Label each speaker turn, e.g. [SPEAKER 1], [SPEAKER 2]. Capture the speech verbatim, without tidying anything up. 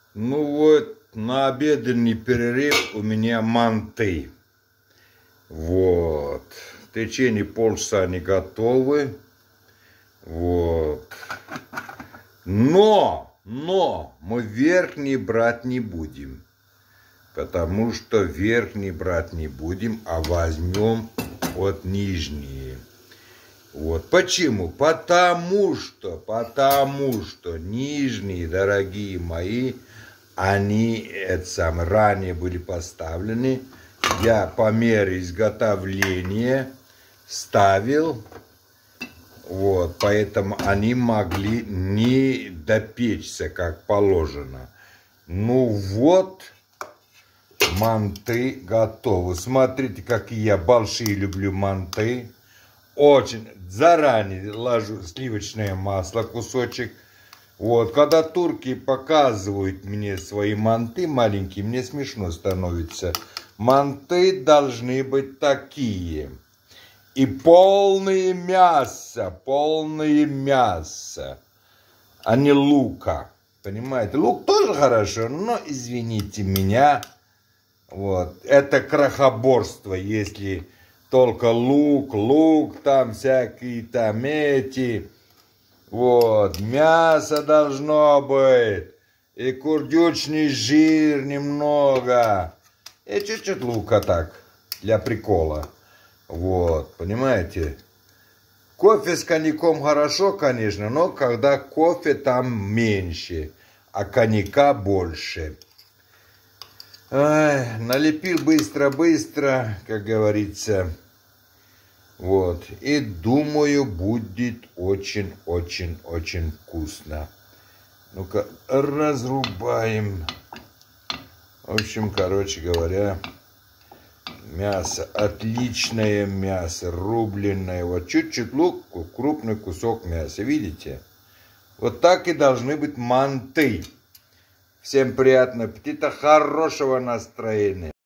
[SPEAKER 1] Ну вот, на обеденный перерыв у меня манты. Вот. В течение полчаса они готовы. Вот. Но, но мы верхний брать не будем. Потому что верхний брать не будем, а возьмем вот нижние. Вот. Почему? Потому что, потому что нижние, дорогие мои, они это самое, ранее были поставлены. Я по мере изготовления ставил. Вот, поэтому они могли не допечься, как положено. Ну вот, манты готовы. Смотрите, какие я большие люблю манты. Очень заранее ложу сливочное масло, кусочек. Вот, когда турки показывают мне свои манты маленькие, мне смешно становится. Манты должны быть такие. И полные мяса, полные мяса, а не лука. Понимаете, лук тоже хорошо, но извините меня. Вот, это крохоборство, если только лук, лук, там всякие там эти. Вот, мясо должно быть, и курдючный жир немного, и чуть-чуть лука так, для прикола. Вот, понимаете? Кофе с коньяком хорошо, конечно, но когда кофе там меньше, а коньяка больше. Ай, налепил быстро-быстро, как говорится. Вот. И думаю, будет очень-очень-очень вкусно. Ну-ка, разрубаем. В общем, короче говоря, мясо. Отличное мясо. Рубленное. Вот чуть-чуть лук, крупный кусок мяса. Видите? Вот так и должны быть манты. Всем приятного аппетита, хорошего настроения.